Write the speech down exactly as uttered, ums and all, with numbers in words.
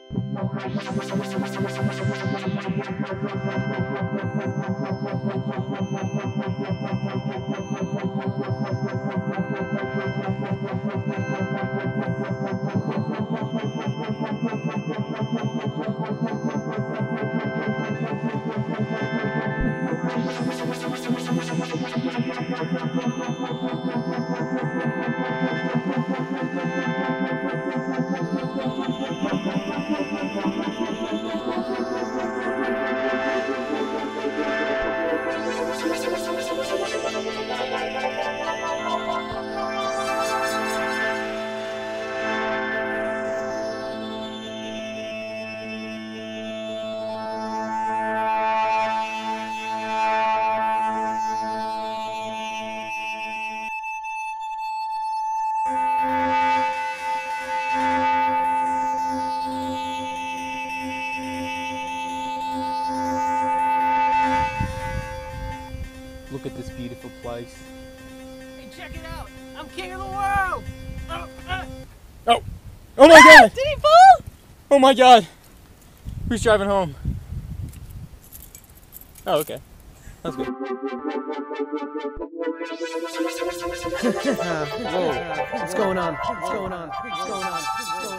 Look at this beautiful place. Hey, check it out! I'm king of the world! Oh, uh. Oh! Oh my ah, god! Did he fall? Oh my god! Who's driving home? Oh, okay. That's good. Whoa. What's going on? What's going on? What's going on? What's going on?